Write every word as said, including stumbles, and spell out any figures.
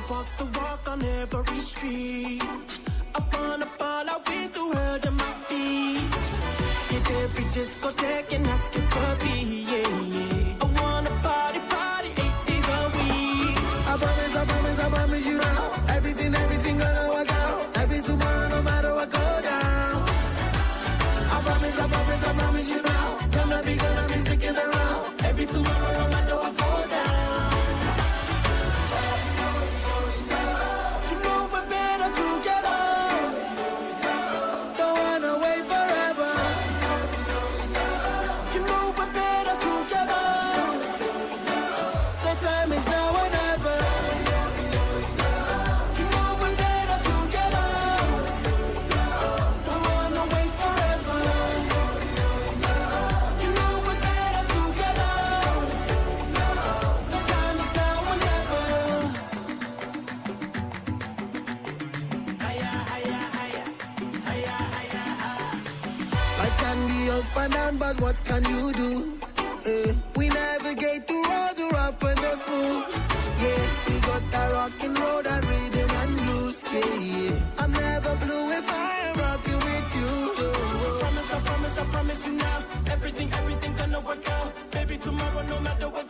walk the walk on every street. I wanna fall out with the world at my feet. Hit every discotheque and ask it for me, yeah, yeah. I wanna party, party, eight days a week. I promise, I promise, I promise you now. Everything, everything gonna work out. Every tomorrow, no matter what go down. I promise, I promise, I promise you now. Gonna be, gonna be sticking around. Every tomorrow, no matter what go down. You know we're better together. Don't wanna wait forever. You know we're better together. The time is now or never. You know we're better together. Don't wanna wait forever. You know we're better together. The time is now or never. Hiya, hiya, hiya. Hiya, hiya, hiya. Life can be up and down, but what can you do? Eh, we navigate through all the rough and the smooth. Yeah, we got that rock and roll, that rhythm and blues. Yeah, yeah. I'm never blue if I am rocking with you. Promise, I promise, I promise you now. Everything, everything gonna work out. Baby, tomorrow, no matter what